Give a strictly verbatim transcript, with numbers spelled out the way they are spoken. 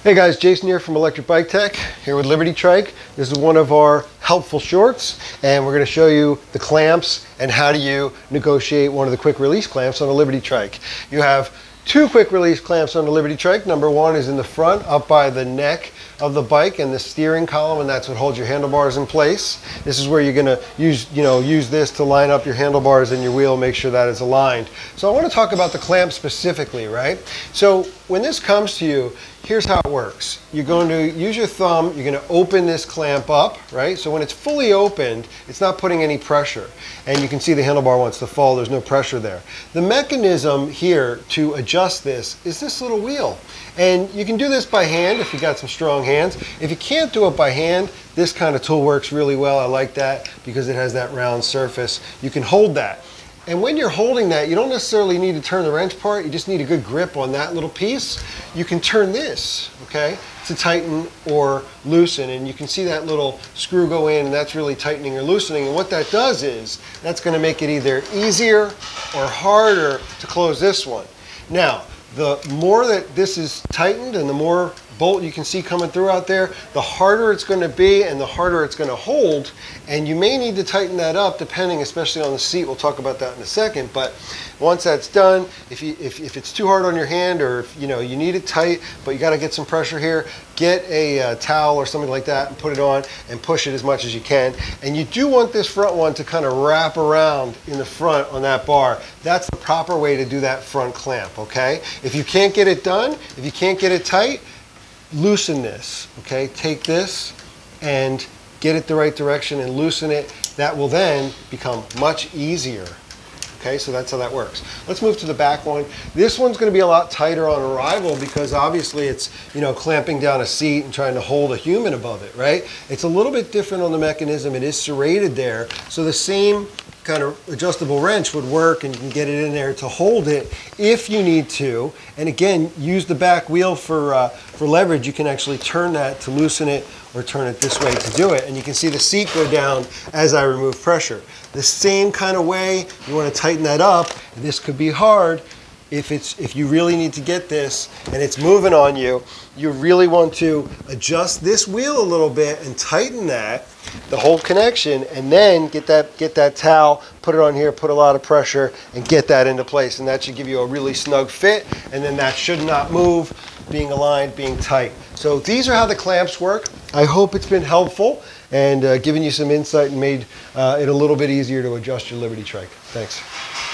Hey guys, Jason here from Electric Bike Tech, here with Liberty Trike. This is one of our helpful shorts, and we're going to show you the clamps and how do you negotiate one of the quick release clamps on a Liberty Trike. You have two quick release clamps on the Liberty Trike. Number one is in the front, up by the neck of the bike and the steering column, and that's what holds your handlebars in place. This is where you're going to use, you know, use this to line up your handlebars and your wheel, make sure that it's aligned. So I want to talk about the clamp specifically, right? So when this comes to you, here's how it works. You're going to use your thumb, you're going to open this clamp up, right? So when it's fully opened, it's not putting any pressure. And you can see the handlebar wants to fall, there's no pressure there. The mechanism here to adjust this is this little wheel. And you can do this by hand if you got some strong hands. If you can't do it by hand, this kind of tool works really well. I like that because it has that round surface. You can hold that. And when you're holding that, you don't necessarily need to turn the wrench part, you just need a good grip on that little piece. You can turn this, okay, to tighten or loosen, and you can see that little screw go in, and that's really tightening or loosening. And what that does is, that's gonna make it either easier or harder to close this one. Now, the more that this is tightened and the more bolt you can see coming through out there, the harder it's going to be and the harder it's going to hold. And you may need to tighten that up depending, especially on the seat. We'll talk about that in a second. But once that's done, if, you, if, if it's too hard on your hand, or if you know you need it tight, but you got to get some pressure here, get a uh, towel or something like that and put it on and push it as much as you can. And you do want this front one to kind of wrap around in the front on that bar. That's the proper way to do that front clamp, okay? If you can't get it done, if you can't get it tight, loosen this, okay? Take this and get it the right direction and loosen it. That will then become much easier. Okay, so that's how that works. Let's move to the back one. This one's going to be a lot tighter on arrival because obviously it's, you know, clamping down a seat and trying to hold a human above it, right? It's a little bit different on the mechanism. It is serrated there, so the same kind of adjustable wrench would work, and you can get it in there to hold it if you need to. And again, use the back wheel for uh, for leverage. You can actually turn that to loosen it or turn it this way to do it, and you can see the seat go down as I remove pressure. The same kind of way you want to tighten that up. This could be hard if it's if you really need to get this and it's moving on you. You really want to adjust this wheel a little bit and tighten that, the whole connection, and then get that get that towel, put it on here, put a lot of pressure, and get that into place. And that should give you a really snug fit, and then that should not move, being aligned, being tight. So these are how the clamps work. I hope it's been helpful and uh, given you some insight and made uh, it a little bit easier to adjust your Liberty Trike. Thanks.